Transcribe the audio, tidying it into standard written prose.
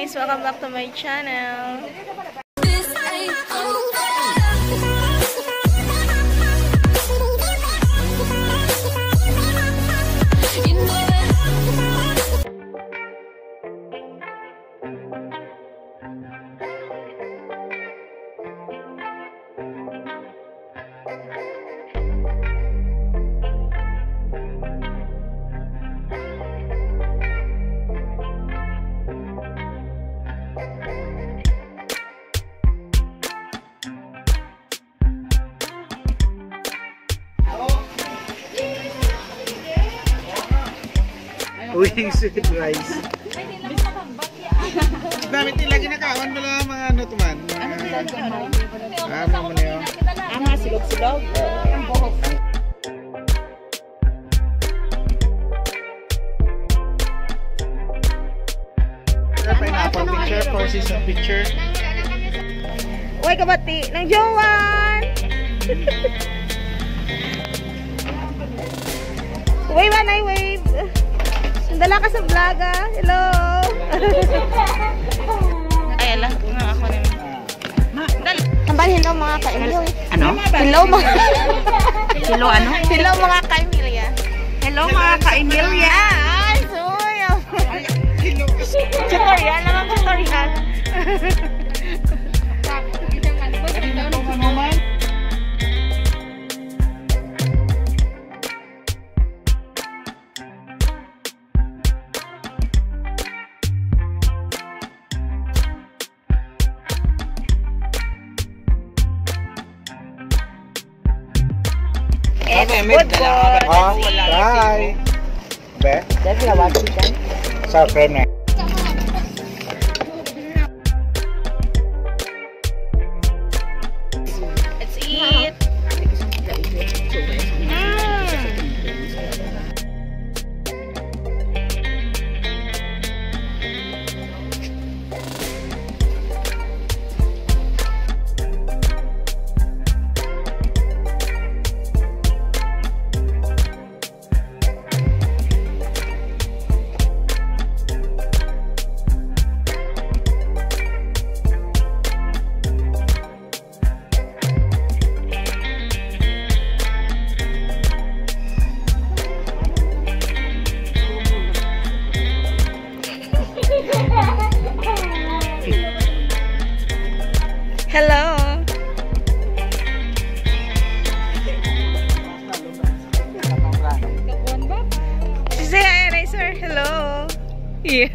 guys! Welcome back to my channel. Uy, sweet rice. Damit nila ginakawan pala mga ano tuman. Ano mo niyo? Ama silog-silog. Pineapple picture, 4 season picture. Uy, kabati ng Jowan! Wave, anay, wave! Dala ka sa vlog, ah. Hello! Ay, ala. Nga ako naman. Tambal, hello mga ka-Emilya. Ano? Hello mga... Hello ano? Hello mga ka-Emilya. Hello mga ka-Emilya. Ay, suyo! Tutorial naman, tutorial. Bye. Be? Dahil lawag siya. Sa frame na. Let's eat. Hello. Say hi, Racer. Hello. Yeah.